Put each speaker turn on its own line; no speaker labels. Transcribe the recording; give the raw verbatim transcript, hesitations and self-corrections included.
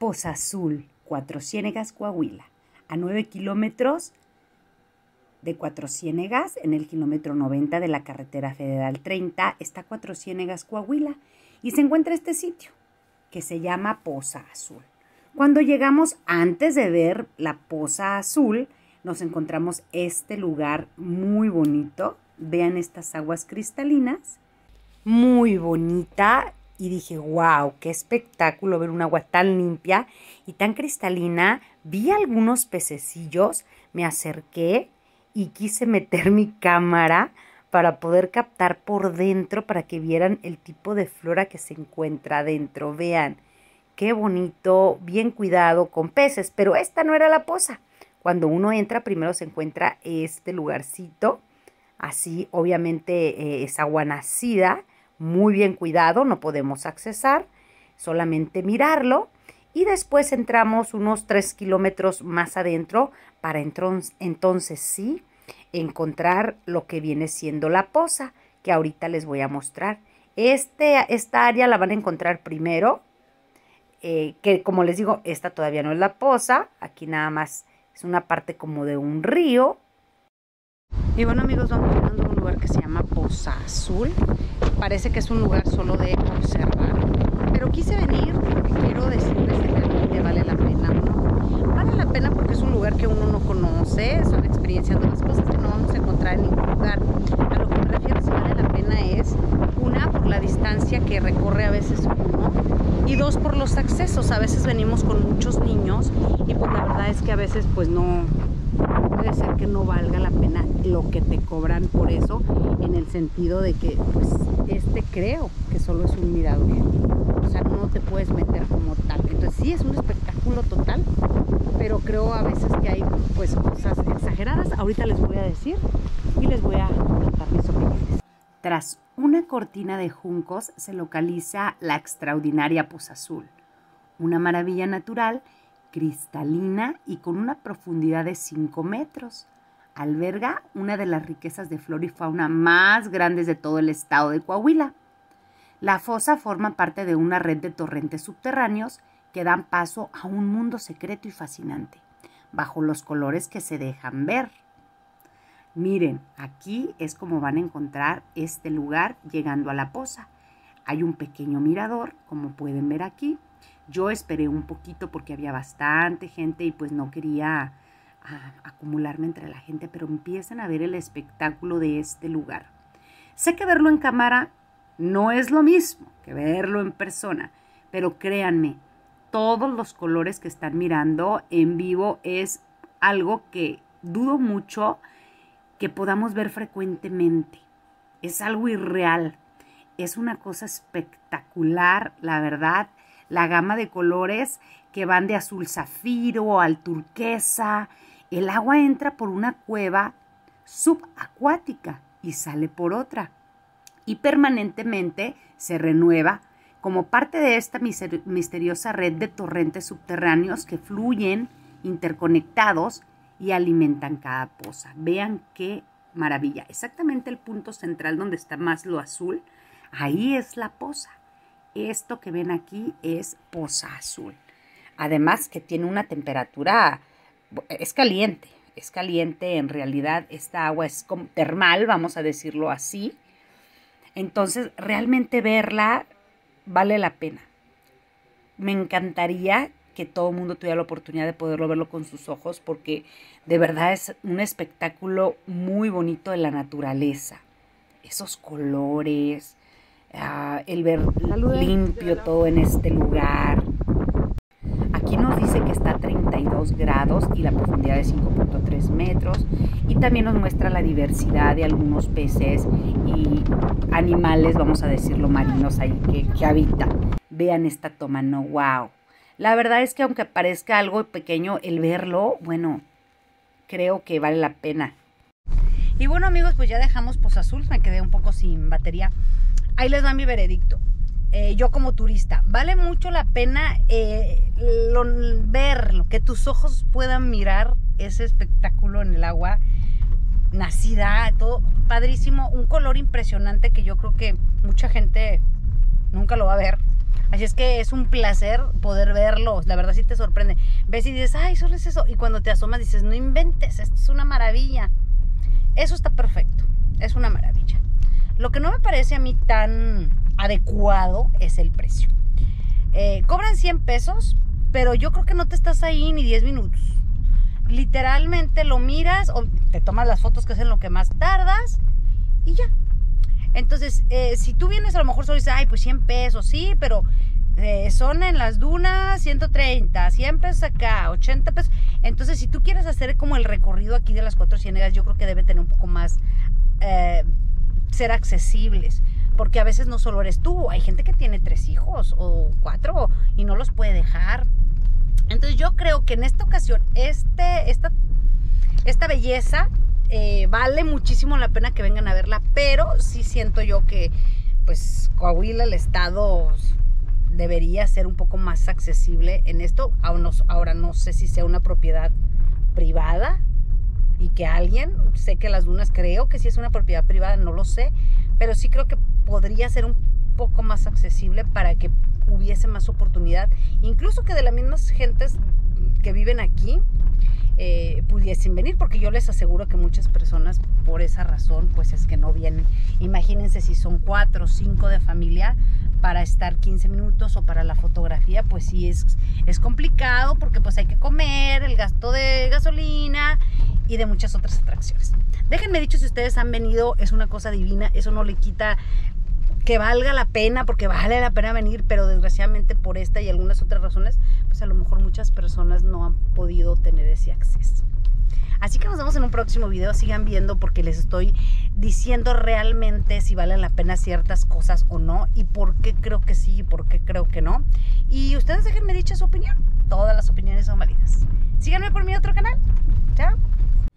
Poza Azul, Cuatro Ciénegas, Coahuila, a nueve kilómetros de Cuatro Ciénegas, en el kilómetro noventa de la carretera federal treinta, está Cuatro Ciénegas, Coahuila, y se encuentra este sitio, que se llama Poza Azul. Cuando llegamos, antes de ver la Poza Azul, nos encontramos este lugar muy bonito. Vean estas aguas cristalinas, muy bonita, y dije, wow, qué espectáculo ver un agua tan limpia y tan cristalina. Vi algunos pececillos, me acerqué y quise meter mi cámara para poder captar por dentro, para que vieran el tipo de flora que se encuentra adentro. Vean, qué bonito, bien cuidado, con peces, pero esta no era la poza. Cuando uno entra, primero se encuentra este lugarcito, así obviamente eh, es agua nacida, muy bien cuidado, no podemos accesar, solamente mirarlo. Y después entramos unos tres kilómetros más adentro para entonces, entonces sí encontrar lo que viene siendo la poza, que ahorita les voy a mostrar. Este, esta área la van a encontrar primero, eh, que como les digo, esta todavía no es la poza, aquí nada más es una parte como de un río. Y bueno amigos, vamos llegando a un lugar que se llama Poza Azul. Parece que es un lugar solo de observar, pero quise venir porque quiero decirles que realmente vale la pena, ¿no? Vale la pena porque es un lugar que uno no conoce, son experiencias, nuevas cosas que no vamos a encontrar en ningún lugar. A lo que me refiero si vale la pena es, una, por la distancia que recorre a veces uno, y dos, por los accesos. A veces venimos con muchos niños y pues la verdad es que a veces pues no... puede ser que no valga la pena lo que te cobran por eso, en el sentido de que pues este creo que solo es un mirador, o sea, no te puedes meter como tal. Entonces sí es un espectáculo total, pero creo a veces que hay pues cosas exageradas. Ahorita les voy a decir y les voy a contar mis opiniones. Tras una cortina de juncos se localiza la extraordinaria Poza Azul, una maravilla natural cristalina y con una profundidad de cinco metros. Alberga una de las riquezas de flora y fauna más grandes de todo el estado de Coahuila. La fosa forma parte de una red de torrentes subterráneos que dan paso a un mundo secreto y fascinante, bajo los colores que se dejan ver. Miren, aquí es como van a encontrar este lugar llegando a la poza. Hay un pequeño mirador, como pueden ver aquí. Yo esperé un poquito porque había bastante gente y pues no quería ah, acumularme entre la gente, pero empiezan a ver el espectáculo de este lugar. Sé que verlo en cámara no es lo mismo que verlo en persona, pero créanme, todos los colores que están mirando en vivo es algo que dudo mucho que podamos ver frecuentemente. Es algo irreal, es una cosa espectacular, la verdad. La gama de colores que van de azul zafiro al turquesa. El agua entra por una cueva subacuática y sale por otra. Y permanentemente se renueva como parte de esta misteriosa red de torrentes subterráneos que fluyen interconectados y alimentan cada poza. Vean qué maravilla. Exactamente el punto central donde está más lo azul, ahí es la poza. Esto que ven aquí es Poza Azul. Además que tiene una temperatura, es caliente, es caliente en realidad. Esta agua es como termal, vamos a decirlo así. Entonces realmente verla vale la pena. Me encantaría que todo el mundo tuviera la oportunidad de poderlo verlo con sus ojos, porque de verdad es un espectáculo muy bonito de la naturaleza. Esos colores... Uh, el ver limpio todo en este lugar. Aquí nos dice que está a treinta y dos grados y la profundidad de cinco punto tres metros, y también nos muestra la diversidad de algunos peces y animales, vamos a decirlo, marinos ahí que, que habitan. Vean esta toma, no, wow. La verdad es que aunque parezca algo pequeño, el verlo, bueno, creo que vale la pena. Y bueno amigos, pues ya dejamos Poza Azul, me quedé un poco sin batería. Ahí les va mi veredicto. Eh, yo como turista, vale mucho la pena eh, lo, ver, que tus ojos puedan mirar ese espectáculo en el agua nacida, todo padrísimo, un color impresionante que yo creo que mucha gente nunca lo va a ver. Así es que es un placer poder verlos, la verdad sí te sorprende. Ves y dices, ay, solo es eso. Y cuando te asomas dices, no inventes, esto es una maravilla. Eso está perfecto, es una maravilla. Lo que no me parece a mí tan adecuado es el precio. Eh, cobran cien pesos, pero yo creo que no te estás ahí ni diez minutos. Literalmente lo miras o te tomas las fotos, que es en lo que más tardas, y ya. Entonces, eh, si tú vienes a lo mejor solo dices, ay, pues cien pesos, sí, pero eh, son en las dunas ciento treinta, cien pesos acá, ochenta pesos. Entonces, si tú quieres hacer como el recorrido aquí de las Cuatro Ciénegas, yo creo que debe tener un poco más, eh, ser accesibles. Porque a veces no solo eres tú, hay gente que tiene tres hijos o cuatro y no los puede dejar. Entonces yo creo que en esta ocasión este, esta, esta belleza eh, vale muchísimo la pena que vengan a verla, pero sí siento yo que pues Coahuila, el estado, debería ser un poco más accesible en esto. Ahora no sé si sea una propiedad privada y que alguien, sé que las dunas creo que sí es una propiedad privada, no lo sé, pero sí creo que podría ser un poco más accesible para que hubiese más oportunidad, incluso que de las mismas gentes que viven aquí eh, pudiesen venir, porque yo les aseguro que muchas personas por esa razón pues es que no vienen. Imagínense si son cuatro o cinco de familia para estar quince minutos o para la fotografía, pues sí es, es complicado porque pues hay que comer, el gasto de gasolina y de muchas otras atracciones. Déjenme dicho si ustedes han venido, es una cosa divina, eso no le quita que valga la pena, porque vale la pena venir, pero desgraciadamente por esta y algunas otras razones, pues a lo mejor muchas personas no han podido tener ese acceso. Así que nos vemos en un próximo video, sigan viendo porque les estoy diciendo realmente si valen la pena ciertas cosas o no, y por qué creo que sí y por qué creo que no. Y ustedes déjenme dicha su opinión, todas las opiniones son válidas. Síganme por mi otro canal, chao.